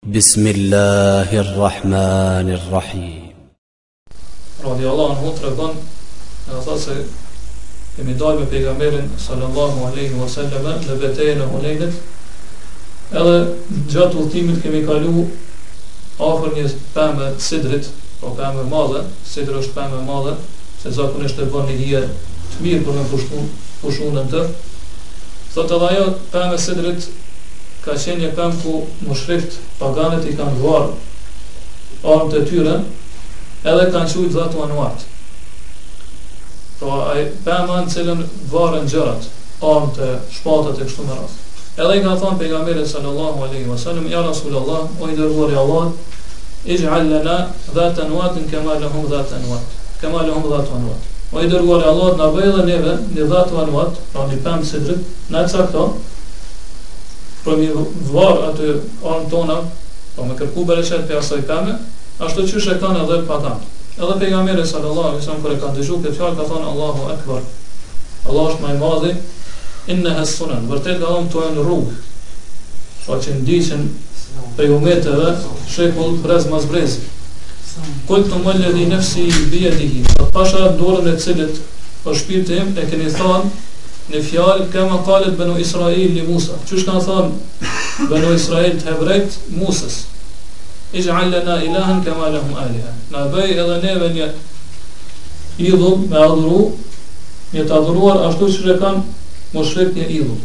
Bismillahirrahmanirrahim. Radiallahu anhu tregon, e thot se kemi dalë me pejgamberin sallallahu alaihi wasallam në betejën e Hunenit, edhe gjatë udhëtimit kemi kalu afër një pemë sidrit, po pemë e madhe, sidri është pemë e madhe, se zakonisht e bën një hije të mirë për me pushunën të. Thot edhe ajo pemë e sidrit ka qenë një pemë ku mushrikt paganët i kanë varë armët e tyre, edhe kanë qujtë dhatu anuart. Pra pema në cilën varën gjërat, armët e shpatat e kështu me radhë. Edhe i ka thonë pejgamberit sallallahu alaihi wasallam, ja Rasulallah, o i dërguar i Allah, ij'al lana dhata anuatin kama lahum dhatu anuat. O i dërguar i Allah, na bëj edhe neve një dhatu anuat, pra një pemë sidrit, na e cakto, për mi varë atë armë tona, pra me kërku bereqet për asaj peme, ashtu qysh e kanë edhe paganët. Edhe pejgamberi sallallahu alaihi wasallam kur e ka dëgjuar këtë fjalë ka thënë Allahu akbar. Allah është më i madhi. Inna as-sunan, vërtet ka thonë to në rrugë. Pra që ndiqen prej umeteve shekull brez mas brez. Qultu alladhi nafsi bi yadihi. Pasha dorën e cilit për shpirtin im e keni thënë në fjalë kama qalet banu Israil li Musa. Çush kanë thënë banu Israil të hebrejt Musës. Ij'al lana ilahan kama lahum aliha. Na bëj edhe neve një idhull me adhuru, një të adhuruar ashtu që e kanë mushrik një idhull.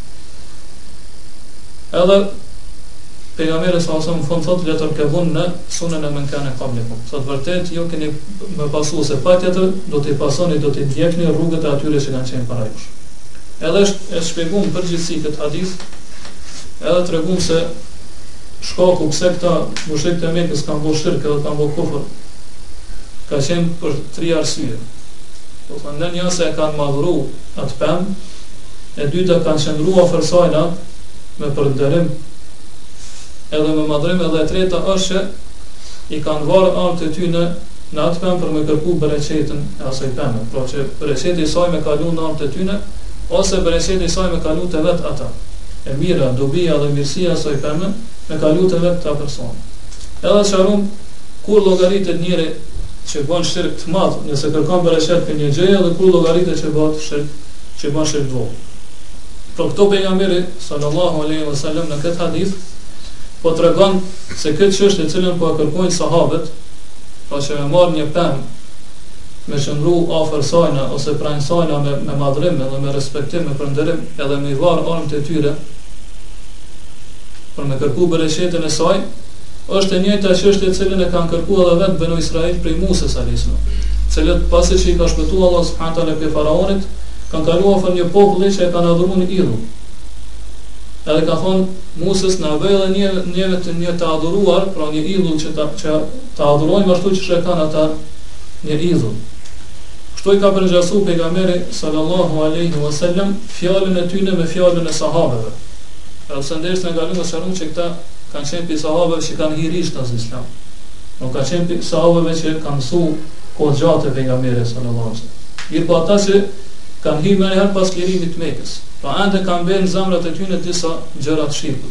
Edhe pejgamberi sallallahu alaihi wasallam thot letër kevun në sunën e men kana qablikum. Thot vërtet ju keni më pasu se patjetër do t'i pasoni, do t'i ndjekni rrugët e atyre që kanë qenë para jush. Edhe e shpjegum përgjithësi këtë hadith, edhe tregum se shkaku pse këta mushrikët e Mekës kanë bërë shirk edhe kanë bërë kufër ka qenë për 3 arsye. Do thonë në një se e kanë madhuru atë pemë, e dyta kanë qëndruar afër sajna me përnderim edhe me madhrim, edhe e treta është që i kanë varë armët e tyre në atë pemë për me kërku bereqetin e asaj peme, pra që bereqeti i saj me kalu në armët e tyre, ose bereqeti i saj me kalu të vetë ata. E mira, dobia dhe mirësia e asaj peme me kalu të vetë ta persona. Edhe qarum, kur llogaritet njëri që bën shirk të madh, nëse kërkon bereqet për një gjë, dhe kur llogaritet që bën shirk të vogël. Por këto pejgamberi sallallahu alaihi wasallam në këtë hadith po tregon se këtë çështje e cilën po e kërkojnë sahabët, pra që me marr një pemë, me qëndru afër sajna ose pranë sajna me madhrim edhe me respektim, me përnderim, edhe me i varë armët e tyre për me kërku bereqetin e saj, është e njëjta çështje e cilën e kanë kërkuar edhe vetë Banu Israil prej Musës alayhis salam, cilët pasi që i ka shpëtuar Allah subhanahu wa taala prej faraonit, kanë kaluar afër një populli që e kanë adhuruar një idhull. Edhe ka thonë Musës na bëj edhe njëve të një të adhuruar, pra një idhull që ta adhurojmë ashtu që e kanë ata një idhull. Kështu i ka përngjasu pejgamberi sallallahu alaihi wasallam fjalën e tyre me fjalën e sahabeve. Edhe së ndersën e kaluar sharum që këta kanë qenë pi sahabeve që kanë hirisht as Islam. Nuk kanë qenë pi sahabeve që kanë mësu kohë gjatë pejgamberit sallallahu alaihi wasallam. Mirë po ata që kanë hyrë më herë pas lirimit të Mekës, pa ende kanë bërë në zemrat e tyre disa gjëra të shirkut.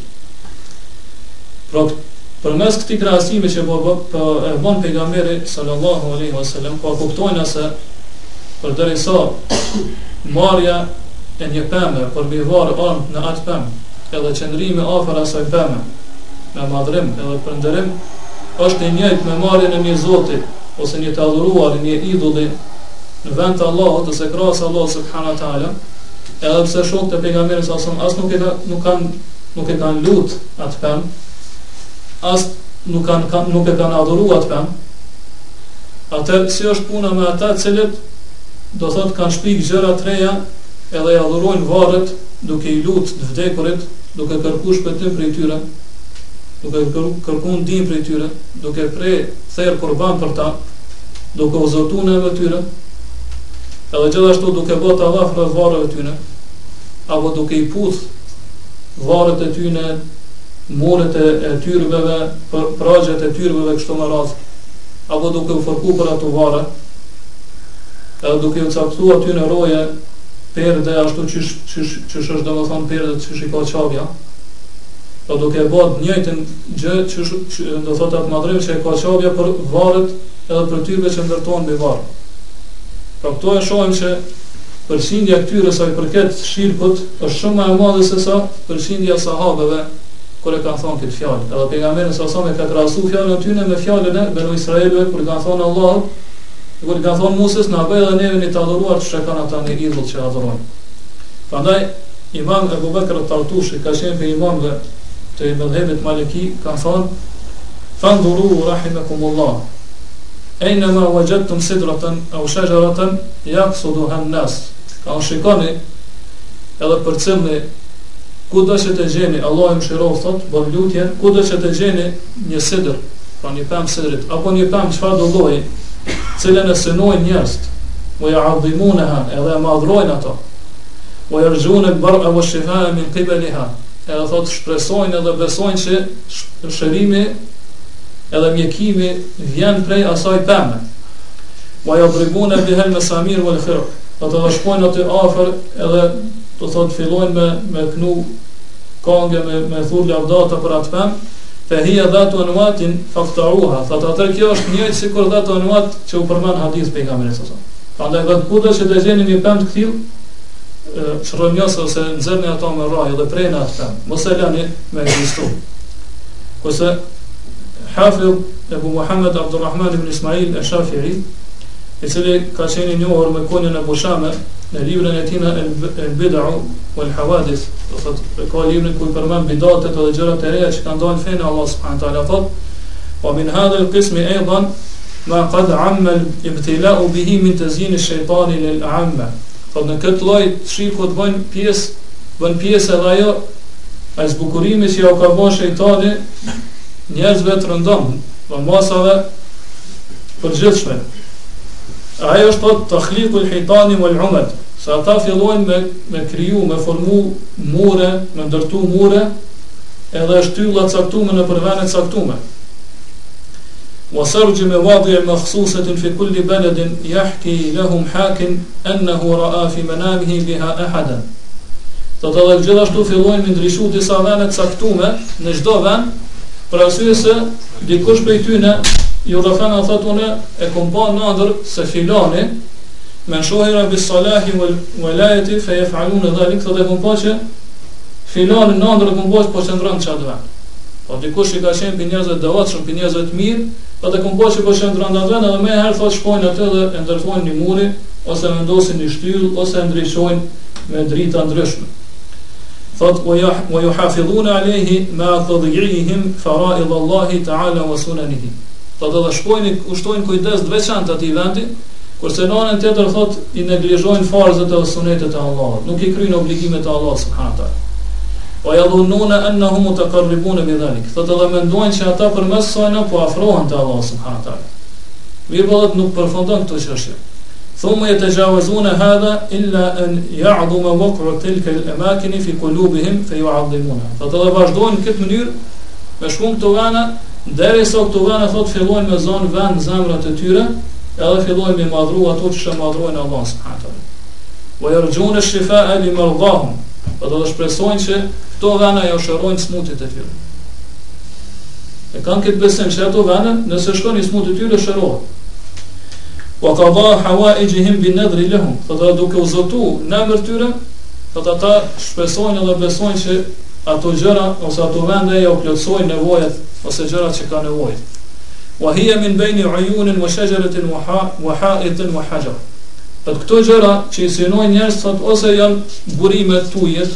Pra përmes këtij krahasimi që e bën pejgamberi sallallahu alaihi wasallam, po kuptojnë se përderisa marrja e një pemë për me varë armët në atë pemë, edhe qëndrimi afër asaj peme me madhrim edhe përnderim është e njëjtë me marrjen e një zoti ose një të adhuruar një idulli në vend të Allahut ose krahas Allahut subhanahu wa taala, edhe pse shokët e pejgamberit sallallahu alaihi wasallam nuk e kanë lut atë pemë, as nuk e kanë adhuruar atë pemë, atë si është puna me ata të cilët do thotë kanë shpik gjëra të reja edhe i adhurojnë varret duke i lut të vdekurit, duke kërkuar shpëtim prej tyre, duke kërkuar ndihmë prej tyre, duke prej therr kurban për ta, duke u zotuar neve tyre, edhe gjithashtu duke bërë tallaf rreth varreve tyre, apo duke i puth varret e tyre, muret e tyrbeve, pragjet e tyrbeve kështu me radhë, apo duke u fërku për ato varre, edhe duke u caktuar aty në roje perde ashtu që është domethënë perde që shikoj çavja, Po duke e bërë njëjtën gjë që do thotë atë madhrim që e ka qabja për varret edhe për tyrbe që ndërtohen me varr. Pra këto e shohim që përqindja këtyre sa i përket shirkut është shumë më e madhe se sa përqindja sahabeve kur e kanë thonë këtë fjalë. Edhe pejgamberi sa me ka krahasu fjalën e tyre me fjalën e Banu Israilëve kur kanë thonë Allah, kur kanë thonë Muses na bëj edhe neve të adhuruar çka kanë ata në idhull që adhurojnë. Prandaj Imam Abu Bakr al-Tartushi ka qenë për imamëve të mëdhëbit Maliki kanë thonë fanduru rahimakumullah aynama wajadtum sidratan aw shajaratan yaqsuduha an-nas. Ka shikoni edhe për cilni kudo që të gjeni, Allah i mëshiroft thot, bën lutje, kudo që të gjeni një sidër, pra një pemë sidrit, apo një pemë çfarë do lloji, cilën e synojnë njerëzit, wa ya'dhimunaha, edhe e madhrojnë ato, wa yarjuna al-bar'a wa ash-shifaa min qibaliha, edhe thot shpresojnë edhe besojnë që shërimi edhe mjekimi vjen prej asaj pemë. Wa yadribuna biha al-masamir wal-khirq, ato shkojnë aty afër edhe do thot fillojnë me knu kange me thurr lavdata për atë pemë, fa hiya dhatu anwatin faqta'uha. Thot atë kjo është njëjtë sikur dhatu anwat që u përmend hadith pejgamberit sallallahu alajhi wasallam. Prandaj vetë kudo që të gjeni një pemë të tillë, çrrëmjos ose nxjerrni ato me rraj dhe prejnë atë pemë. Mos e lani me ekzistu. Kurse Hafidh Abu Muhammad Abdulrahman ibn Ismail al-Shafi'i, i cili ka qenë i njohur me konjën e Bushame në librin e tij El-Bid'u wal-Hawadith, do thotë ka librin ku i përmend bidatet edhe gjërat e reja që kanë dalë fenë Allah subhanahu wa taala thot, wa min hadha al-qism aidan ma qad amma al-ibtila'u bihi min tazyin ash-shaytan lil-'amma. Thot në këtë lloj shirkut bën pjesë edhe ajo ai zbukurimi që ja ka bërë shejtani njerëzve të rëndom, dhe masave përgjithshme. Ajo është thot takhliqul hejtani wal umad, se ata fillojnë me kriju, me formu mure, me ndërtu mure, edhe shtylla caktume në përvene caktume. Wasarj me wadhi makhsusatin fi kulli baladin yahki lahum hakin annahu ra'a fi manamihi biha ahadan. Thot edhe gjithashtu fillojnë me ndryshu disa vene caktume në çdo vend, për arsye se dikush prej tyre ju do thënë thot unë e kom pa ndër se filani men shohira bis salahi wal walayati fa yaf'aluna dhalik, thot e kom pa që filani ndër e kom pa po qëndron çat vend. Po dikush i ka qenë për njerëzve të devotshëm, për njerëzve të mirë, po e kom pa që po qëndron atë vend, edhe më herë thot shkojnë atë dhe e ndërtojnë një muri ose vendosin një shtyllë ose e ndriçojnë me drita ndryshme. Thot wa yuhafidhuna alayhi ma tadhi'ihim fara'id Allah ta'ala wa sunanihi. Thot edhe shkojnë ushtojnë kujdes të veçantë atij vendi, kurse në anën tjetër thot i neglizhojnë farzet e sunetet e Allahut, nuk i kryjnë obligimet e Allahut subhanahu wa taala. Wa yadhunnuna annahum mutaqarribuna bidhalik. Thot edhe mendojnë që ata përmes saj po afrohen te Allahu subhanahu wa taala. Mirë, nuk përfundon këtë çështje. Thumma yatajawazuna hadha illa an ya'dhuma waq'u tilka al-amakin fi qulubihim fa yu'azzimuna. Thot edhe vazhdojnë në këtë mënyrë me shumë këto vana, derisa këto vana thot fillojnë me zonë vend zemrat e tyre, edhe fillojnë me madhru ato që madhrojnë Allah subhanahu wa taala. Wa yarjuna ash-shifaa li mardahum. Po do të shpresojnë që këto vana ja shërojnë smutjet e tyre. E kanë këtë besim që ato vana, nëse shkon i smutjet e tyre shërohet. Wa qada hawaijihim bin nadri lahum. Thot duke u zotu në emër tyre, thot ata shpresojnë edhe besojnë që ato gjëra ose ato vende ja u plotësojnë nevojat ose gjërat që kanë nevojë. Wa hiya min bayni uyunin wa shajaratin wa ha'itin wa hajar. Për këto gjëra që i synojnë njerëz thot ose janë burime tujet,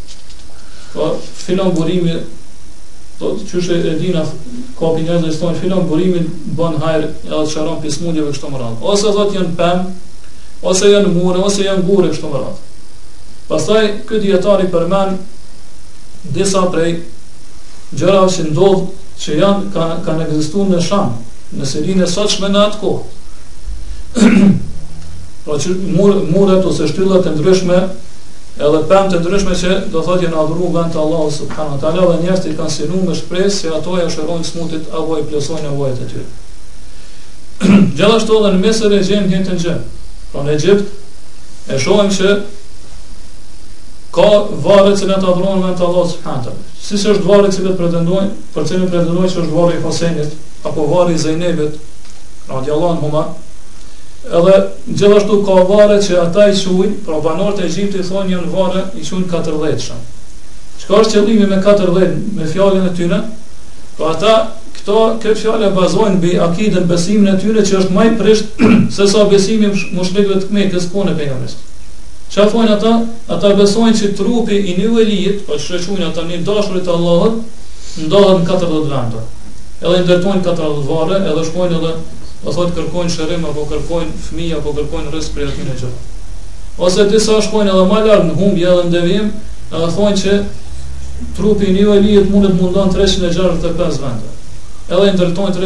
po filon burimi, do të qyshe e dina ka për njerëz që thonë filon burimin bën hajër edhe çaron pismundjeve kështu më radh. Ose thot janë pemë, ose janë mure, ose janë gure kështu më radh. Pastaj ky dietari përmend disa prej gjërave që ndodh që kanë ekzistuar në Sham, në Sirinë e sotshme në atë kohë. Pra që muret ose shtyllat e ndryshme, edhe pemë të ndryshme që do thotë janë adhuruar vend të Allahut subhanahu wa taala dhe njerëzit kanë synuar me shpresë se ato ja shërojnë smutit apo i plotësojnë nevojat e tyre. Gjithashtu edhe në Mesër e gjejmë njëjtën gjë. Pra në Egjipt e shohim që ka varre që ne të adhurojnë vend të Allahut subhanahu wa taala. Siç është varri që pretendojnë, për cilin pretendojnë që është varri i Hosenit apo varri i Zejnebit, radiallahu anhuma. Edhe gjithashtu ka varre që ata i quajnë, pra banorët e Egjiptit thonë janë varre i quajnë 14-shëm. Çka është qëllimi me 14 me fjalën e tyre? Po ata këtë fjalë bazojnë mbi akiden, besimin e tyre që është më i prisht se sa besimi i mushrikëve të Mekës kohën e pejgamberit. Çfarë thonë ata? Ata besojnë që trupi i një velijit, po shqyrtojnë ata një dashurit të Allahut, ndodhet në 40 vende. Edhe ndërtojnë 40 varre, edhe shkojnë edhe do thotë kërkojnë shërim apo kërkojnë fëmijë apo kërkojnë rrezik për atin e gjë. Ose disa shkojnë edhe më lart në humbje edhe në devijim, edhe thonë që trupi i një velijit mundet mundon 365 vende. Edhe ndërtojnë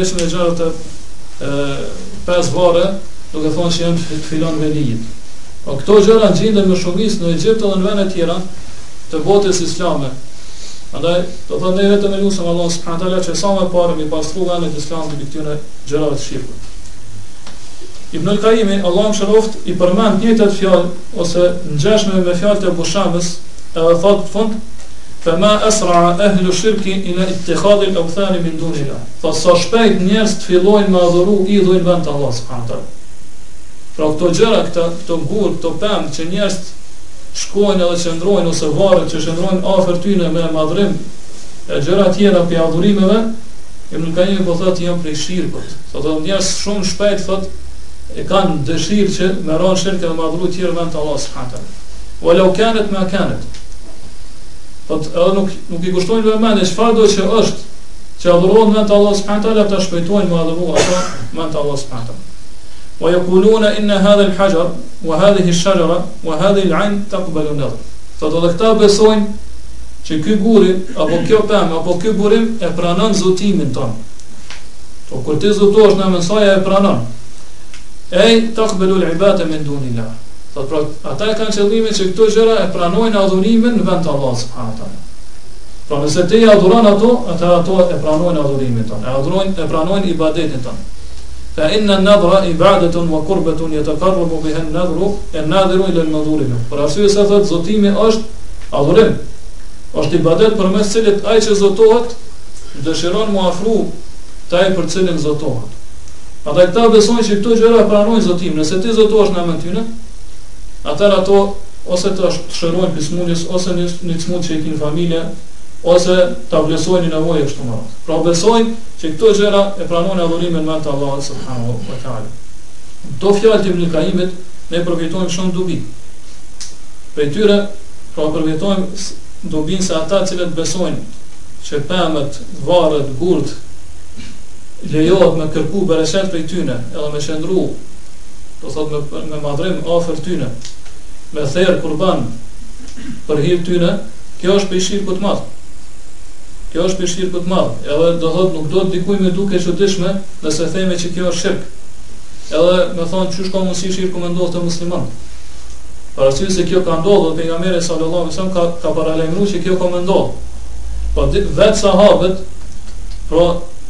365 varre, duke thonë që janë filon velijit. Po këto gjëra gjenden më shumicë në Egjipt edhe në vende të tjera të botës islame. Andaj do thonë ne vetëm lutem Allahun subhanahu wa taala që sa më parë mi pastru vendet islame mbi këtyre gjërave të shirkut. Ibn al-Qayyim, Allahu mëshiroft, i përmend njëjtat fjalë ose ngjashme me fjalët e Bushamës, edhe thotë në fund: "Fama asra ahlu shirki ila ittikhadhi al-awthan min dunillah." Fa sa shpejt njerëz të fillojnë me adhuru idhuj vend të Allahut subhanahu wa taala. Pra këto gjëra, këto gur, këto pemë që njerëz shkojnë edhe qëndrojnë ose varret që qëndrojnë afër tyre me madhrim e gjëra tjera për adhurimeve, Ibn Qayyim po thotë janë prej shirkut. Thotë njerëz shumë shpejt thotë e kanë dëshirë që me ran shirkë dhe madhuru tjerë vend të Allahut subhanahu wa taala. Walau kanat ma kanat. Thotë edhe nuk i kushtojnë vëmendje çfarë do që është që adhurohen vend të Allahut subhanahu wa taala, ata shpejtojnë me adhuru ato vend të Allahut subhanahu wa taala. ويقولون إن هذا الحجر وهذه الشجرة وهذه العين تقبل النظر. Thotë edhe këta besojnë që ky guri apo kjo pemë apo ky burim e pranon zotimin ton. Po kur ti zotosh në mësoja e pranon. Ej taqbalu al-ibada min dunillah. Thotë pra ata kanë qëllimin që këto gjëra e pranojnë adhurimin në vend të Allahut subhanahu wa taala. Pra nëse ti adhuron ato e pranojnë adhurimin ton. E pranojnë ibadetin ton. Fa inna an-nadhra ibadatun wa qurbatun yataqarrabu biha an-nadhiru ila al-madhur lahu. Por arsye se thotë zotimi është adhurim. Është ibadet përmes cilit ai që zotohet dëshiron mu afru taj për cilin zotohet. Ata këta besojnë që këto gjëra pranojnë zotimin. Nëse ti zotohesh në emrin tyre, atëherë ato ose të shërojnë pismuljes, ose një çmund që i kin familje, ose ta vlerësojnë nevojë kështu më radh. Pra besojnë që këto gjëra e pranojnë adhurimin me të Allahut subhanahu wa taala. Do fjalët e Ibn Qayyimit ne përfitojmë shumë dobi. Për tyre pra përfitojmë dobin se ata cilët besojnë që pemët, varret, gurt lejohet me kërku bereqet për tyne, edhe me qëndru, do thot me madhrim afër tyne, me therr kurban për hir tyne, kjo është për shirku të madh. Kjo është për shirku të madh. Edhe do thot nuk do të dikuj me duke çuditshme nëse themi që kjo është shirk. Edhe me thonë çu shko mundsi shirku me ndodh te musliman. Parasysh se kjo ka ndodhur, pejgamberi sallallahu alaihi wasallam ka paralajmëruar që kjo ka më ndodhur. Po vetë sahabët pra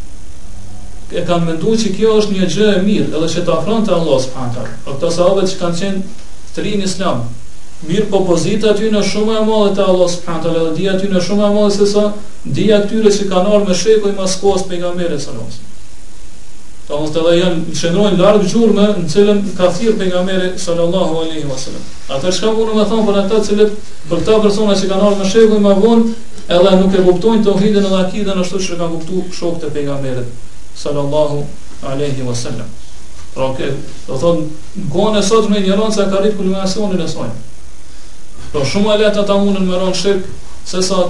e kanë menduar që kjo është një gjë e mirë, edhe që të afron te Allah subhanahu taala. Por këto sahabët që kanë qenë të rinë islam, mirë po pozita aty në shumë e madhe te Allah subhanahu taala, dhe dia aty në shumë e madhe se sa dia atyre që kanë ardhur me shekuj mas kohës pejgamberit sallallahu alaihi wasallam. Domos edhe janë qëndrojnë larg gjurmë në cilën ka thirr pejgamberi sallallahu alaihi wasallam. Ata çka mundun të thonë për ata cilët për këta persona që kanë ardhur me shekuj më vonë, edhe nuk e kuptojnë tauhidin edhe akiden ashtu siç e kanë kuptuar shokët e pejgamberit sallallahu alaihi wasallam. Pra do thonë gone sot me ignorancë ka rrit kulminacionin e saj. Pra shumë e lehtë ata mundën me ron shirk se sa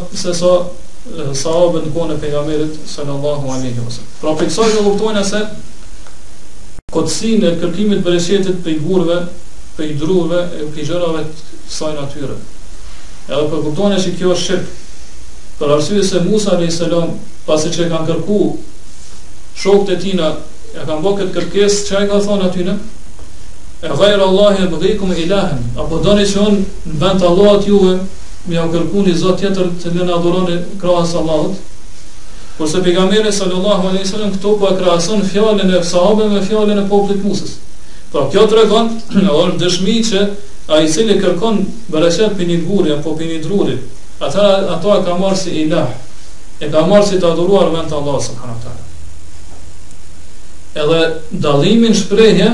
sahabët në kohën e pejgamberit sallallahu alaihi wasallam. Pra për kësaj do kuptojnë se kotësinë e kërkimit bereqetit për gurve, për druve, për gjërave të kësaj natyre. Edhe për kuptojnë që kjo është shirk. Për arsye se Musa alayhis salam pasi që kanë kërku shokët e tina, ja kanë bërë këtë kërkesë, çfarë ka thonë aty në? E ghayra Allahi yabghikum ilahan, apo doni që on në vend të Allahut juve më ja kërkuni zot tjetër të në adhuroni krahas Allahut? Kurse pejgamberi sallallahu alaihi wasallam këto po e krahason fjalën e sahabëve me fjalën e popullit Musës. Pra kjo tregon, është dëshmi që ai cili kërkon bereqet për një guri apo për një druri, ato e ka marrë si ilah, e ka marrë si të adhuruar vend të Allah subhanahu wa taala. Edhe dallimin shprehje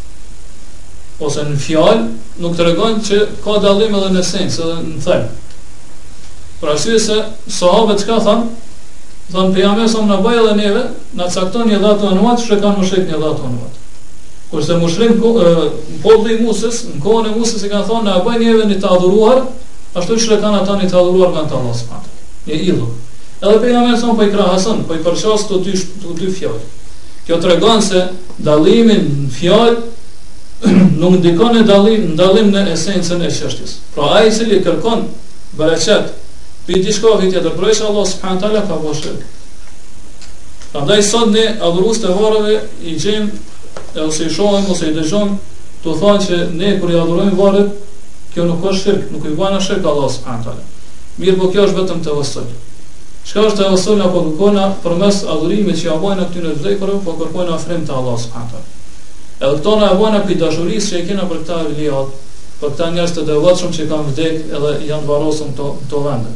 ose në fjalë nuk tregon që ka dallim edhe në sens, edhe në thelb. Për arsye se sahabët çka thanë? Thanë pejgamberi sa na bëj edhe neve, na cakton një datë anuar, që kanë mushrik një datë anuar. Kurse mushrik populli i Musës, në kohën e Musës i kanë thonë na bëj neve një të adhuruar, ashtu që kanë ata një të adhuruar me Allah subhanahu. Një idhull. Edhe pejgamberi sa po i krahason, po i përshos këto dy fjalë. Kjo tregon se dallimin në fjalë nuk ndikon në dallim në esencën e çështjes. Pra ai i cili kërkon bereqet për diçka tjetër përveç Allah subhanahu taala ka bërë shirk. Prandaj sot ne adhurues të varreve i gjejmë ose i shohim ose i dëgjojmë të thonë që ne kur i adhurojmë varret, kjo nuk është shirk, nuk i bën shirk Allah subhanahu taala. Mirë, po kjo është vetëm tevassul. Çka është tevassul apo kërkona përmes adhurimit që ja bojnë atyre vdekurve, po kërkojnë afrim te Allah subhanahu taala. Edhe këto na bojnë për dashurisë që e kena për këta veliat, për këta njerëz të devotshëm që kanë vdekur edhe janë varrosur këto vende.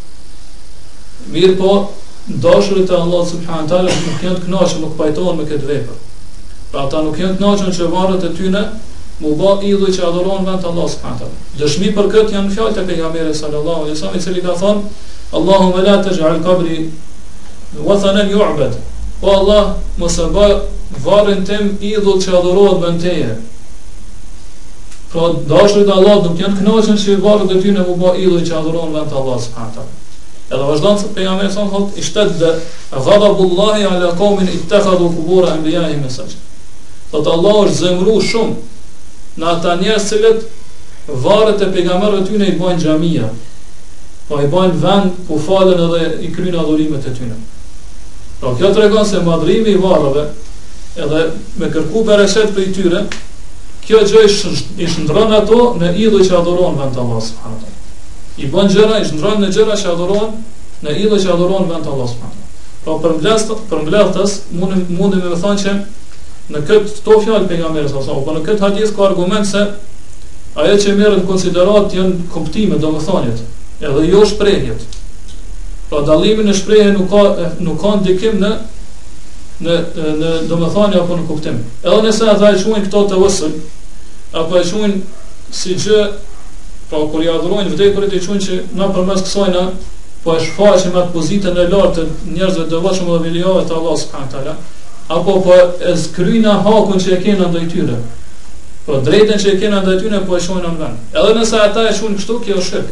Mirë, po dashurit e Allah subhanahu taala nuk janë të kënaqur, nuk pajtohen me këtë vepër. Pra ata nuk janë të kënaqur që varret e tyre mu bë idhuj që adhurohen vend Allah subhanahu taala. Dëshmi për këtë janë fjalët e pejgamberit sallallahu alaihi wasallam, i cili ka thënë: Allahumma la taj'al qabri wathanan yu'bad. O Allah, mos e bë varrin tim idhull që adhurohet vend teje. Pra dashurit e Allah nuk janë të kënaqur që varret e tyre mu bë idhuj që adhurohen vend Allah subhanahu taala. Edhe vazhdon se pejgamberi sa thotë ishtadda ghadabullahi ala qaumin ittakhadhu qubur anbiya'ihim masajid. Thotë Allah është zemëruar shumë në ata njerëz cilët varret e pejgamberëve tyre i bajnë xhamia, po i bajnë vend ku falen edhe i kryjnë adhurimet e tyre. Pra kjo tregon se madhrimi i varreve edhe me kërku bereqet për i tyre, kjo gjë i shndron ato në idhuj që adhurohen vend Allah subhanahu taala. I bën gjëra, i shndron në gjëra që adhurohen në idhuj që adhurohen vend Allah subhanahu taala. Pra për mbledhës mundi me thonë që në këto fjalë pejgamberit sallallahu alaihi wasallam, po në këtë hadith ka argument se ajo që merret në konsiderat janë kuptimet, domethëniet, edhe jo shprehjet. Pra dallimi në shprehje nuk ka ndikim në domethënie apo në kuptim. Edhe nëse ata e quajnë këto tawassul, apo e quajnë si gjë, pra kur i adhurojnë vdekurit e quajnë që na përmes kësaj na po e shfaqim atë pozitën e lartë të njerëzve të devotshëm dhe veliave të Allah subhanahu taala, apo po e skryjnë hakun që e kanë ndaj tyre. Po drejtën që e kanë ndaj tyre po e shohin në vend. Edhe nëse ata e shohin kështu, kjo është shirk.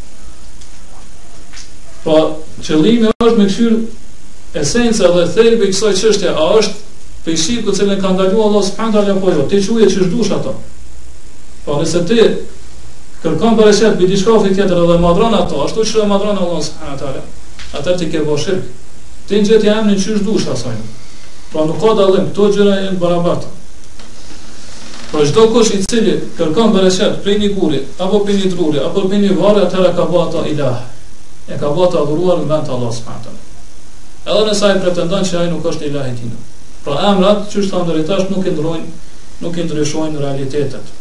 Po qëllimi është me këshyr esenca dhe thelbi i kësaj çështje, a është pe shirku që ka ndaluar Allah subhanahu taala apo jo? Ti çuje ç'është dush ato. Po nëse ti kërkon bereqet për diçka tjetër edhe madhron ato, ashtu që madhron Allah subhanahu taala, atë ti ke bërë shirk. Ti gjet jam në ç'është dush asaj. Pra nuk ka dallim, këto gjëra janë barabarta. Pra çdo kush i cili kërkon bereqet për një guri, apo për një druri, apo për një varr, atëra ka bërë ato ilah. E ka bërë të adhuruar në vend të Allah subhanahu taala. Edhe nëse ai pretendon që ai nuk është ilah i tij. Pra emrat, çu është ndërtash nuk i ndryshojnë realitetet.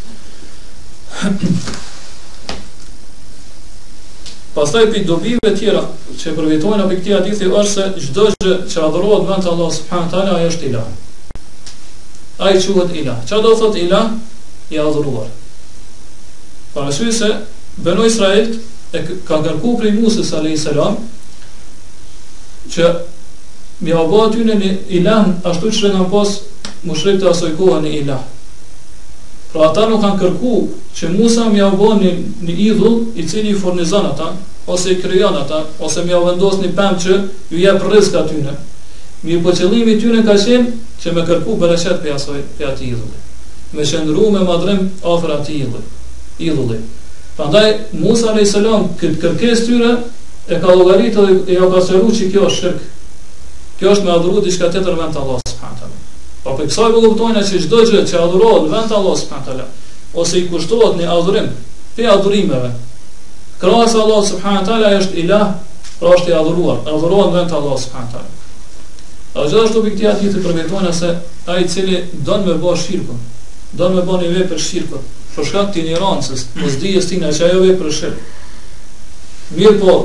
Pastaj për dobive tjera që përfitojnë në këtij hadithi është se çdo gjë që adhurohet vend të Allah subhanahu taala ai është ilah. Ai quhet ilah. Çfarë do thotë ilah? I adhuruar. Parasysh se Banu Israil e ka kërku prej Musës alayhis salam që mi abo aty në ilah ashtu që kanë pas mushrikët e asoj kohë në ilah. Pra ata nuk kanë kërku që Musa mi abo një idhull i cili i furnizon ata, ose i krijon ata, ose mi vendos një pemë që ju jep rrezik atyne. Mirë, po qëllimi i tyre ka qenë që me kërku bereqet për atij idhulli. Me qëndru me madhrim afër atij idhulli. Prandaj Musa alayhis salam këtë kërkesë tyre e ka llogaritur dhe ja ka sqaruar që kjo është shirk. Kjo është me adhuru diçka tjetër vend të Allah subhanahu taala. Po për kësaj po kuptojnë që çdo gjë që adhurohet vend të Allah subhanahu taala ose i kushtohet në adhurim, pe adhurimeve, krahas Allah subhanahu taala është ilah, pra është i adhuruar, adhurohet vend të Allah subhanahu taala. Gjithashtu për këtë hadith përfitojnë se ai i cili don me bëj shirkun, don me bëj një vepër shirkut, për shkak të ignorancës, mosdijes tina që ajo vepër është shirk. Mirë po,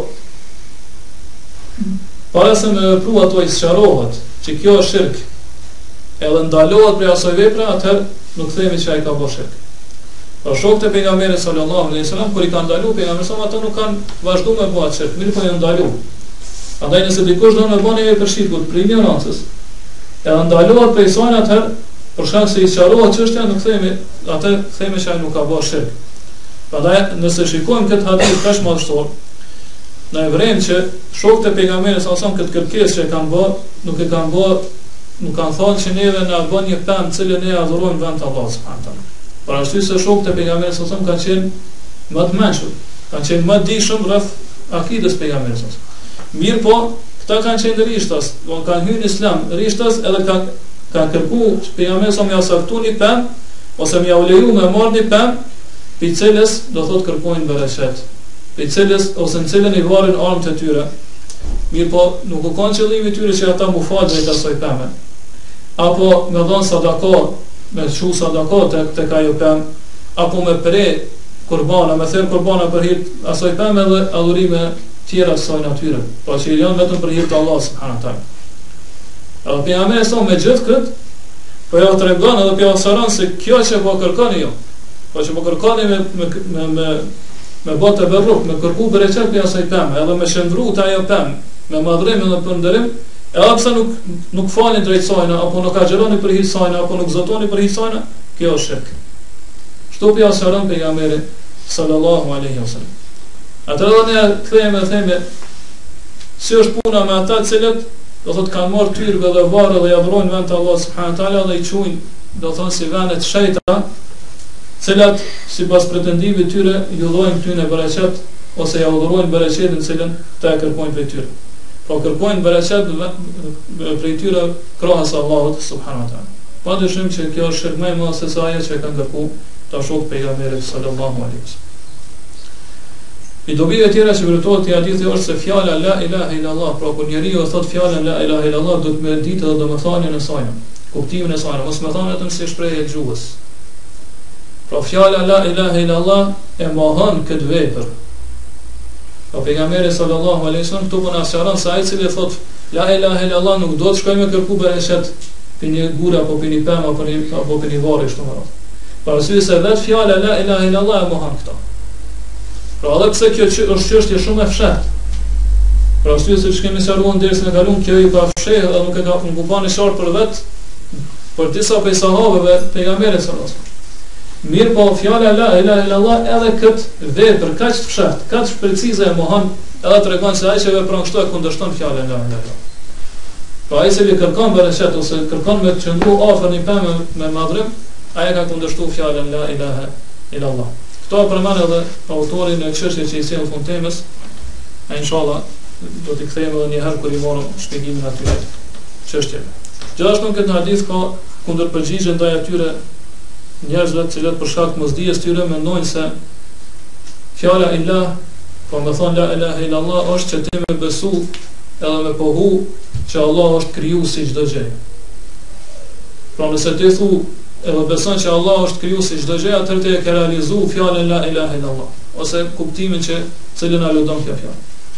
para se me vepru ato i sqarohet që kjo është shirk, edhe ndalohet prej asaj vepre, atëherë nuk themi që ai ka bërë shirk. Por shokët e pejgamberit sallallahu alaihi wasallam kur i kanë ndaluar pejgamberi sa ato nuk kanë vazhduar me bëhat shirk, mirë po janë ndaluar. Andaj nëse dikush do të bëjë një vepër shirku për ignorancës, edhe ndalohet prej saj, atëherë për shkak se i sqarohet çështja, nuk themi, atë themi që ai nuk ka bërë shirk. Prandaj nëse shikojmë këtë hadith kaq madhështor, na e vrem që shokët e pejgamberit sallallahu alaihi wasallam këtë kërkesë që kanë bërë, nuk e kanë bërë, nuk kanë thonë që neve na bën një pemë cilën ne adhurojmë vend të Allahut subhanahu wa taala. Por ashtu se shokët e pejgamberit sallallahu alaihi wasallam kanë qenë më të mençur, kanë qenë më dishëm rreth akidës pejgamberit sallallahu alaihi wasallam. Mirë po, këta kanë qenë rishtas, kanë hyrë në islam rishtas, edhe kanë kërkuar pejgamberin sa më saktu një pemë ose më u leju me marrë një pemë, për cilës do thotë kërkojnë bereqet, për cilës ose në cilën i varrin armët e tyre. Mirë po, nuk u kanë qëllimi i tyre që ata mu falë drejt asaj peme, apo me dhënë sadaka, me çu sadaka tek ajo pemë, apo me pre kurbana, me thënë kurbana për hir të asaj peme dhe adhurime tjera të saj natyre, pra që janë vetëm për hir të Allahut subhanahu wa taala. Edhe pejgamberi sa me gjithë këtë, po ja tregon edhe po ja sharon se kjo që po kërkoni ju, po që po kërkoni me botë berruk, me kërku bereqet për asaj peme, edhe me shëndru të ajo pemë, me madhrim edhe për ndërim, edhe pse nuk falin drejt sajna, apo nuk agjeroni për hir sajna, apo nuk zotoni për hir sajna, kjo është shirk. Kështu po ja sharon pejgamberi sallallahu alaihi wasallam. Atëherë ne kthehemi dhe themi, si është puna me ata të cilët do thotë kanë marrë tyrbe dhe varre dhe adhurojnë vend të Allahut subhanahu wa taala dhe i quajnë, do thonë si vende të shejta, cilat sipas pretendimit tyre ju dhojnë këtyne bereqet ose ja udhërojnë bereqetin cilën ta e kërkojnë prej tyre. Pra kërkojnë bereqet prej tyre krahas Allahut subhanahu wa taala. Padyshim që kjo është shirk më i madh se sa ajo që kanë kërkuar ta shoh pejgamberi sallallahu alaihi wasallam. I dobive tjera që vërtohet i hadithi është se fjala la ilaha illallah, pra kur njeriu thot fjalën la ilaha illallah, do të më ditë edhe domethënien e saj, kuptimin e saj, mos më thonë vetëm si shprehje gjuhës. Pra fjala la ilaha illallah e mohon këtë vepër. Pra pejgamberi sallallahu alaihi wasallam këtu po na sqaron se ai i cili thot la ilaha illallah nuk do të shkojë me kërku bereqet për një gurë apo për një pemë apo për një varre kështu më radh. Pra se vetë fjala la ilaha illallah e mohon këtë. Pra edhe pse kjo është çështje shumë e fshehtë. Pra se kemi sqaruar dersën e kaluar, kjo i pa fshehtë dhe nuk e ka bani short për vet, për disa prej sahabeve pejgamberit sallallahu alaihi wasallam. Mirë po fjala la ilaha illallah edhe këtë vepër kaq të fshehtë, kaq precize e mohon, edhe tregon se ai që vepron kështu e kundërshton fjalën la ilaha illallah. Pra ai që kërkon bereqet ose kërkon me të qëndru afër një pemë me madhrim, ai ka kundërshtuar fjalën la ilaha illallah. Këto e përmend edhe autorin e çështjes që i sjell fund temës, e inshallah do t'i kthejmë edhe një herë kur i marrim shpjegimin aty çështjeve. Gjithashtu në këtë hadith ka kundërpërgjigje ndaj atyre njerëzve të cilët për shkak të mosdijes tyre mendojnë se fjala ilah, po më thon la ilaha illallah, është që ti më besu edhe me pohu që Allah është krijuesi çdo gjë. Pra nëse ti thu edhe beson që Allah është krijuesi çdo gjë, atëherë ti e ke realizuar fjalën la ilaha illallah, ose kuptimin që cilën aludon kjo fjalë.